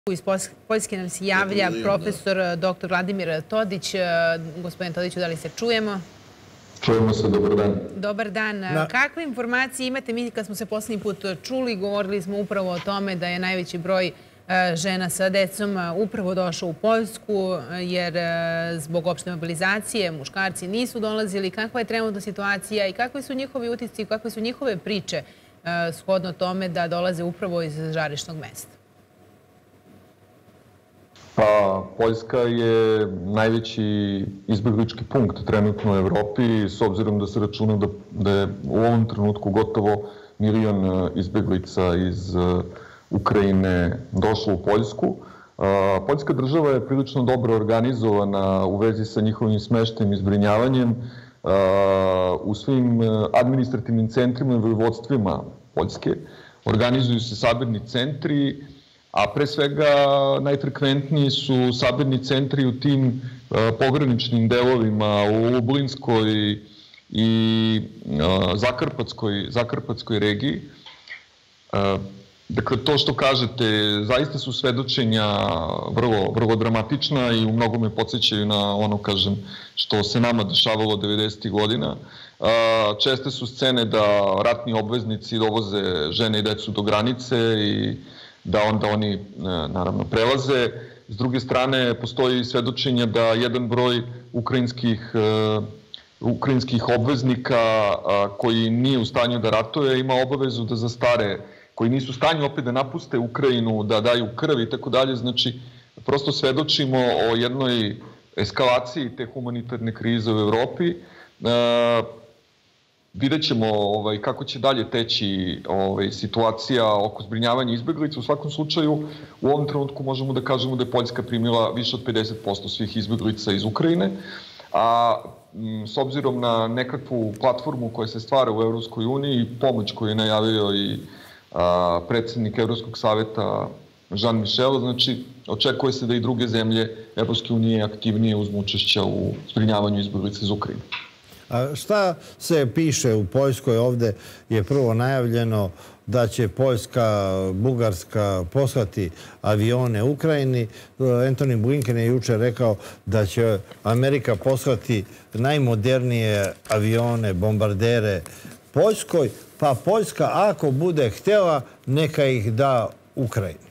Iz Poljske nam se javlja profesor dr. Vladimir Todić. Gospodine Todiću, da li se čujemo? Čujemo se, dobar dan. Dobar dan. Kakve informacije imate? Mi kad smo se poslednji put čuli, govorili smo upravo o tome da je najveći broj žena sa decom upravo došao u Poljsku, jer zbog opšte mobilizacije muškarci nisu dolazili. Kakva je trenutna situacija i kakvi su njihovi utisci, kakve su njihove priče shodno tome da dolaze upravo iz žarišnog mesta? Pa, Poljska je najveći izbeglički punkt trenutno u Evropi, s obzirom da se računa da je u ovom trenutku gotovo 1 milion izbeglica iz Ukrajine došlo u Poljsku. Poljska država je prilično dobro organizovana u vezi sa njihovim smeštajem i zbrinjavanjem. U svim administrativnim centrima i vojvodstvima Poljske organizuju se sabirni centri, a pre svega najfrekventniji su sabirni centri u tim pograničnim delovima u Lublinskoj i Zakarpatskoj regiji. Dakle, to što kažete, zaista su svedočenja vrlo dramatična i u mnogome podsjećaju na ono, kažem, što se nama dešavalo 90. godina. Česte su scene da ratni obveznici dovoze žene i decu do granice i da onda oni, naravno, prelaze. S druge strane, postoji svedočenja da jedan broj ukrajinskih obveznika koji nije u stanju da ratuje ima obavezu da zastare, koji nisu u stanju opet da napuste Ukrajinu, da daju krv i tako dalje. Znači, prosto svedočimo o jednoj eskalaciji te humanitarne krize u Evropi. Vidjet ćemo kako će dalje teći situacija oko zbrinjavanja izbeglica. U svakom slučaju, u ovom trenutku možemo da kažemo da je Poljska primila više od 50% svih izbeglica iz Ukrajine, a s obzirom na nekakvu platformu koja se stvara u Evropskoj uniji i pomoć koju je najavio i predsednik Evropskog saveta Jean Michel, znači očekuje se da i druge zemlje Evropske unije aktivnije uzmu učešća u zbrinjavanju izbeglica iz Ukrajine. A šta se piše u Poljskoj? Ovde je prvo najavljeno da će Poljska, Bugarska poslati avione Ukrajini. Antony Blinken je juče rekao da će Amerika poslati najmodernije avione, bombardere Poljskoj, pa Poljska, ako bude htjela, neka ih da Ukrajini.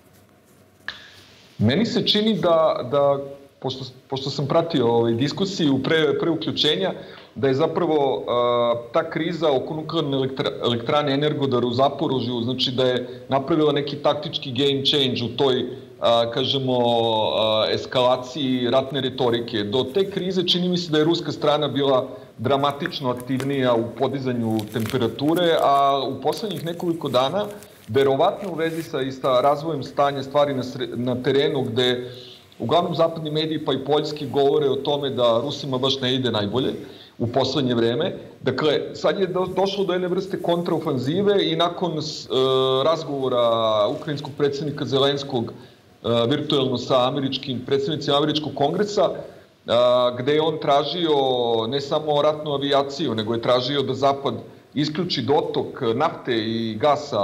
Meni se čini da pošto sam pratio diskusiju pre uključenja, da je zapravo ta kriza oko nuklearne elektrane Energodar u Zaporožju, znači da je napravila neki taktički game change u toj, kažemo, eskalaciji ratne retorike. Do te krize čini mi se da je ruska strana bila dramatično aktivnija u podizanju temperature, a u poslednjih nekoliko dana, verovatno u vezi sa razvojem stanja stvari na terenu, gde uglavnom zapadni mediji pa i poljski govore o tome da Rusima baš ne ide najbolje u poslednje vreme. Dakle, sad je došlo do jedne vrste kontraofanzive i nakon razgovora ukrajinskog predsjednika Zelenskog virtualno sa predsjednicima Američkog kongresa, gde je on tražio ne samo ratnu avijaciju, nego je tražio da Zapad isključi dotok nafte i gasa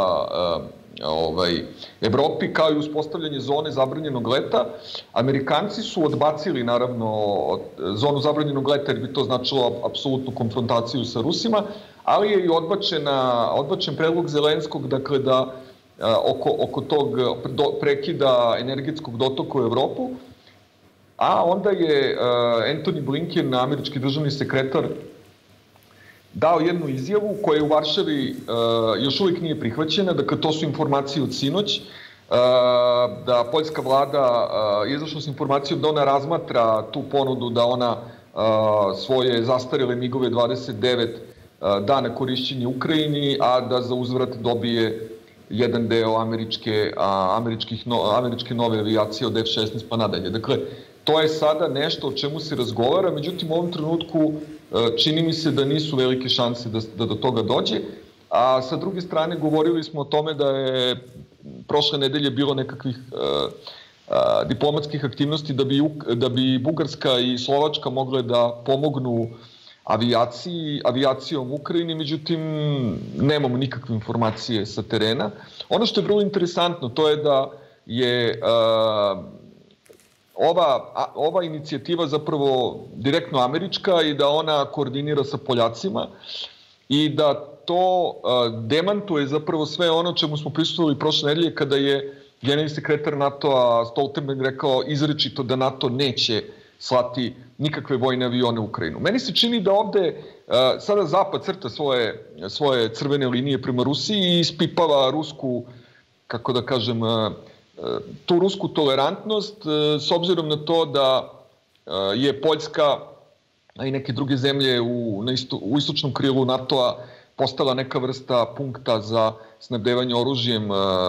Evropi, kao i uspostavljanje zone zabranjenog leta. Amerikanci su odbacili, naravno, zonu zabranjenog leta, jer bi to značilo apsolutnu konfrontaciju sa Rusima, ali je i odbačen predlog Zelenskog, dakle, da oko tog prekida energetskog dotoka u Evropu. A onda je Antony Blinken, američki državni sekretar, dao jednu izjavu koja je u Varšavi još uvijek nije prihvaćena, dakle to su informacije od sinoć, da poljska vlada je izašla s informacijom da ona razmatra tu ponudu da ona svoje zastarele MiG-ove 29 da na korišćenje Ukrajini, a da za uzvrat dobije jedan deo američke nove avijacije od F-16 pa nadalje. Dakle, to je sada nešto o čemu se razgovara, međutim u ovom trenutku čini mi se da nisu velike šanse da do toga dođe. A sa druge strane govorili smo o tome da je prošle nedelje bilo nekakvih diplomatskih aktivnosti da bi Bugarska i Slovačka mogle da pomognu avijacijom u Ukrajini, međutim nemamo nikakve informacije sa terena. Ono što je vrlo interesantno to je da je ova inicijativa zapravo direktno američka i da ona koordinira sa Poljacima i da to demantuje zapravo sve ono čemu smo prisustvovali prošle nedelje kada je generalni sekretar NATO-a Stoltenberg rekao izričito da NATO neće slati nikakve vojne avione u Ukrajinu. Meni se čini da ovde sada Zapad crta svoje crvene linije prema Rusiji i ispipava rusku, kako da kažem, tu rusku tolerantnost s obzirom na to da je Poljska, a i neke druge zemlje u istočnom krilu NATO-a postala neka vrsta punkta za snabdevanje oružjem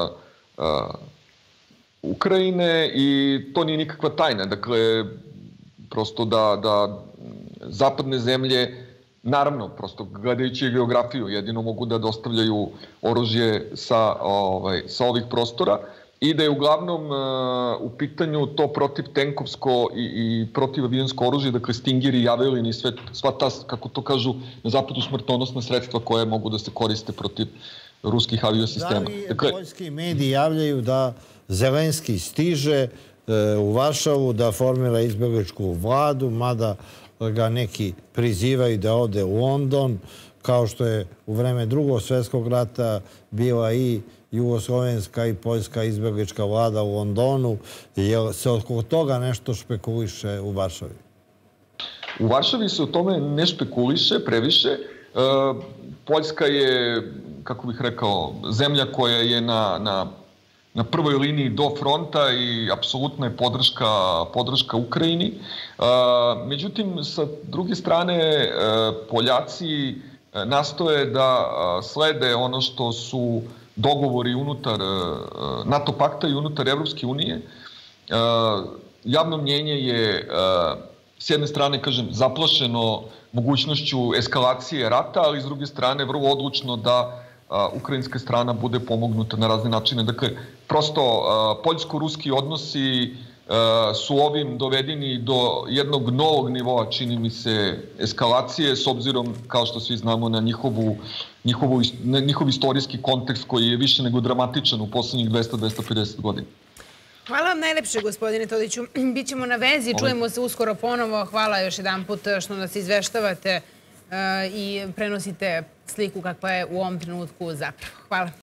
Ukrajine i to nije nikakva tajna. Dakle, prosto da zapadne zemlje, naravno, prosto gledajući geografiju, jedino mogu da dostavljaju oružje sa ovih prostora i da je uglavnom u pitanju to protivtenkovsko i protivavionsko oružje, dakle Stingeri, Javelin i sva ta, kako to kažu na zapadu, smrtonosna sredstva koje mogu da se koriste protiv ruskih aviosistema. Da li poljski mediji javljaju da Zelenski stiže u Varšavu da formira izbjegličku vladu, mada ga neki prizivaju da ode u London, kao što je u vreme Drugog svjetskog rata bila i jugoslovenska i poljska izbjeglička vlada u Londonu. Je se oko toga nešto špekuliše u Varšavi? U Varšavi se o tome ne špekuliše previše. Poljska je, kako bih rekao, zemlja koja je na prvoj liniji do fronta i apsolutna je podrška Ukrajini. Međutim, sa druge strane, Poljaci nastoje da slede ono što su dogovori unutar NATO pakta i unutar Evropske unije. Javno mnjenje je s jedne strane, kažem, zaplašeno mogućnošću eskalacije rata, ali s druge strane vrlo odlučno da ukrajinska strana bude pomognuta na razne načine. Dakle, prosto poljsko-ruski odnosi su ovim dovedeni do jednog novog nivoa, čini mi se, eskalacije, s obzirom, kao što svi znamo, na njihov istorijski kontekst koji je više nego dramatičan u poslednjih 200-250 godina. Hvala vam najlepše, gospodine Todiću. Bićemo na vezi, čujemo se uskoro ponovo. Hvala još jedan put što nas izveštavate i prenosite sliku kakva je u ovom trenutku zapravo. Hvala.